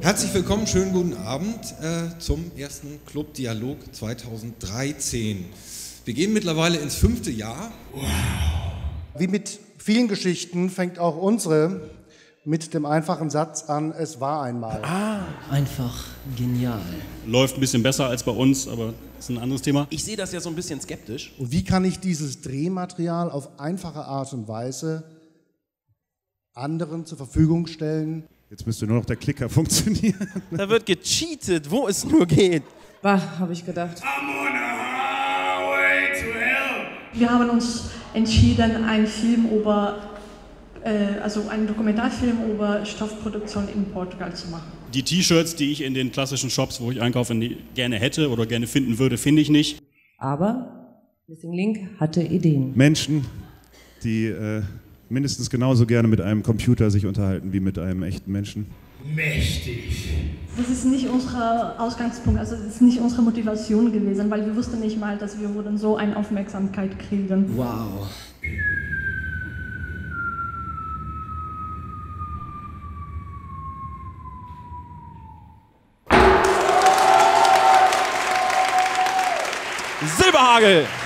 Herzlich willkommen, schönen guten Abend zum ersten Club Dialog 2013. Wir gehen mittlerweile ins 5. Jahr. Wow. Wie mit vielen Geschichten fängt auch unsere mit dem einfachen Satz an, es war einmal. Einfach genial. Läuft ein bisschen besser als bei uns, aber das ist ein anderes Thema. Ich sehe das ja so ein bisschen skeptisch. Und wie kann ich dieses Drehmaterial auf einfache Art und Weise anderen zur Verfügung stellen? Jetzt müsste nur noch der Klicker funktionieren. Da wird gecheatet, wo es nur geht. Bah, habe ich gedacht. I'm on the highway to hell. Wir haben uns entschieden, einen Film einen Dokumentarfilm über Stoffproduktion in Portugal zu machen. Die T-Shirts, die ich in den klassischen Shops, wo ich einkaufe, gerne hätte oder gerne finden würde, finde ich nicht. Aber Missing Link hatte Ideen. Menschen, die mindestens genauso gerne mit einem Computer sich unterhalten wie mit einem echten Menschen. Mächtig. Das ist nicht unser Ausgangspunkt, also das ist nicht unsere Motivation gewesen, weil wir wussten nicht mal, dass wir würden so eine Aufmerksamkeit kriegen. Wow. Silberhagel!